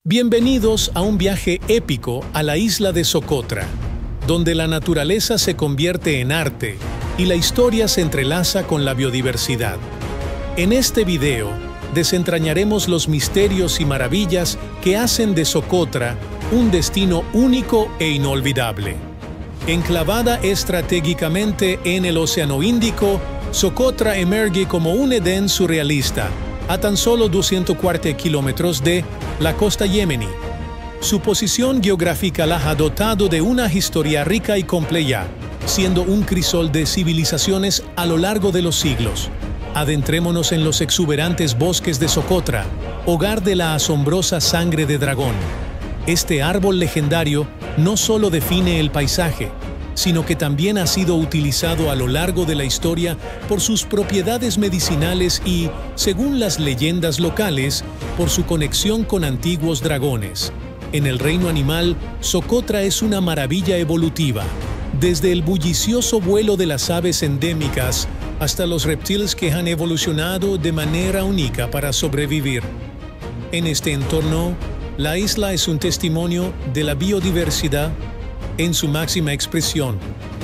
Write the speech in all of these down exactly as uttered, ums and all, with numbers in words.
Bienvenidos a un viaje épico a la isla de Socotra, donde la naturaleza se convierte en arte y la historia se entrelaza con la biodiversidad. En este video, desentrañaremos los misterios y maravillas que hacen de Socotra un destino único e inolvidable. Enclavada estratégicamente en el Océano Índico, Socotra emerge como un Edén surrealista, a tan solo doscientos cuarenta kilómetros de la costa yemení. Su posición geográfica la ha dotado de una historia rica y compleja, siendo un crisol de civilizaciones a lo largo de los siglos. Adentrémonos en los exuberantes bosques de Socotra, hogar de la asombrosa sangre de dragón. Este árbol legendario no solo define el paisaje, sino que también ha sido utilizado a lo largo de la historia por sus propiedades medicinales y, según las leyendas locales, por su conexión con antiguos dragones. En el reino animal, Socotra es una maravilla evolutiva, desde el bullicioso vuelo de las aves endémicas hasta los reptiles que han evolucionado de manera única para sobrevivir. En este entorno, la isla es un testimonio de la biodiversidad en su máxima expresión.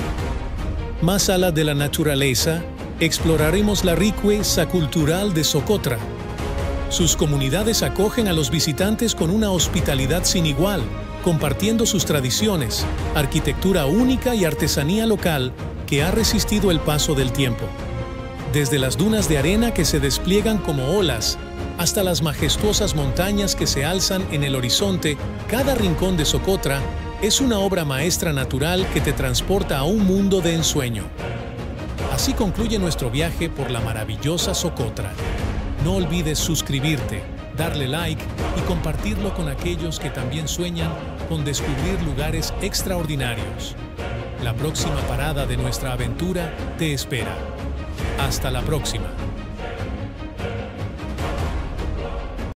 Más allá de la naturaleza, exploraremos la riqueza cultural de Socotra. Sus comunidades acogen a los visitantes con una hospitalidad sin igual, compartiendo sus tradiciones, arquitectura única y artesanía local que ha resistido el paso del tiempo. Desde las dunas de arena que se despliegan como olas, hasta las majestuosas montañas que se alzan en el horizonte, cada rincón de Socotra es una obra maestra natural que te transporta a un mundo de ensueño. Así concluye nuestro viaje por la maravillosa Socotra. No olvides suscribirte, darle like y compartirlo con aquellos que también sueñan con descubrir lugares extraordinarios. La próxima parada de nuestra aventura te espera. Hasta la próxima.